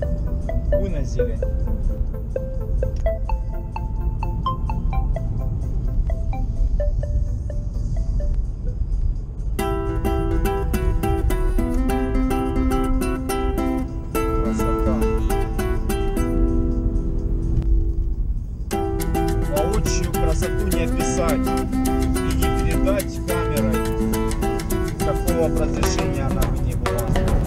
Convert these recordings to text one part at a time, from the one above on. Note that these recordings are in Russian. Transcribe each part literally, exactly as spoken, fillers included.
Буйная зелень. Красота. Воочию красоту не описать и не передать камерой, какого бы разрешения она бы не была.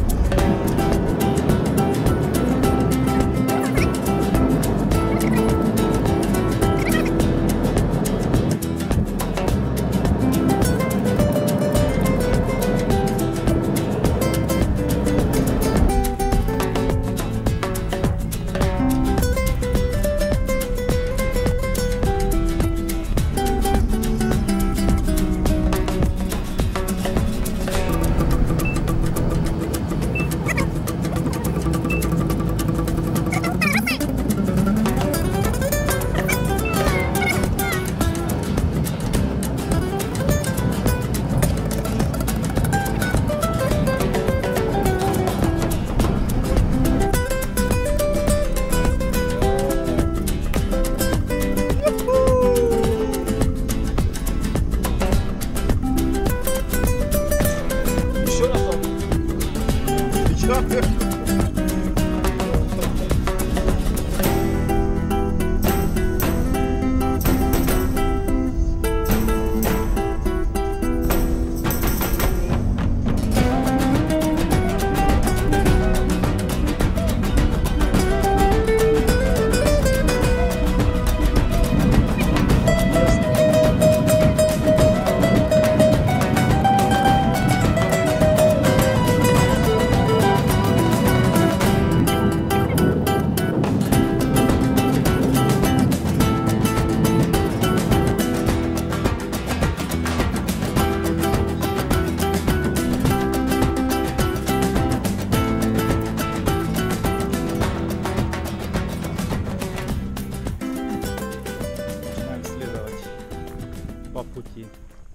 По пути.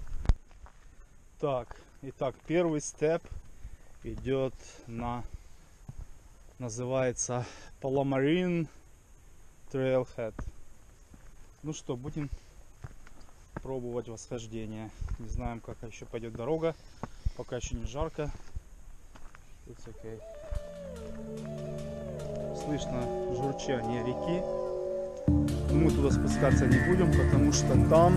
Так, итак, первый степ идет на, называется Palomarian Trailhead. Ну что, будем пробовать восхождение. Не знаем, как еще пойдет дорога, пока еще не жарко. It's okay. Слышно журчание реки. Мы туда спускаться не будем, потому что там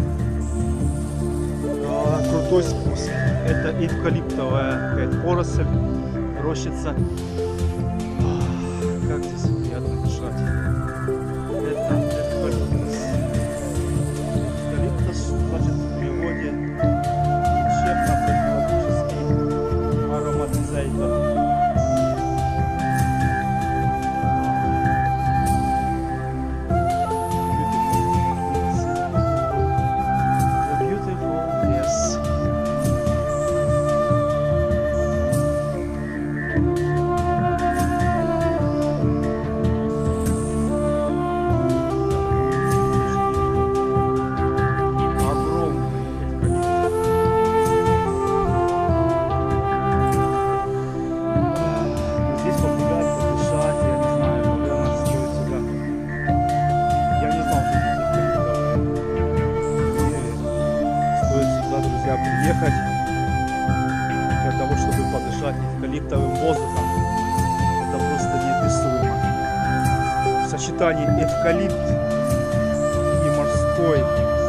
а, крутой спуск. Это эвкалиптовая какая-то поросль, рощица. Как здесь приятно дышать. Это эвкалиптус. Эвкалиптус, значит, в переводе лечебно-профилактический ароматизатор. Приехать для того, чтобы подышать эвкалиптовым воздухом. Это просто неописуемо. В сочетании эвкалипт и морской